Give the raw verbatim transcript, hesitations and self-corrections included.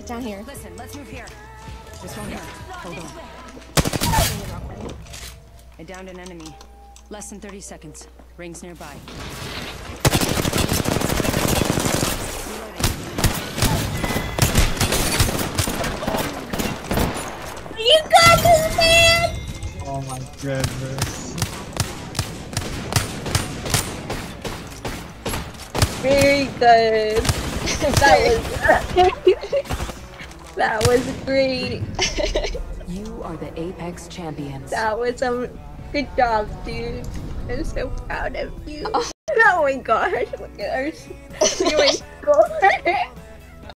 Down here. Listen, let's move here. This one here. Hold on. I downed an enemy. Less than thirty seconds. Rings nearby. You got this, man! Oh my goodness. Very good. That was that was great. You are the Apex champions. That was a good job, dude. I'm so proud of you. Oh, oh my gosh, look at our, look at my score.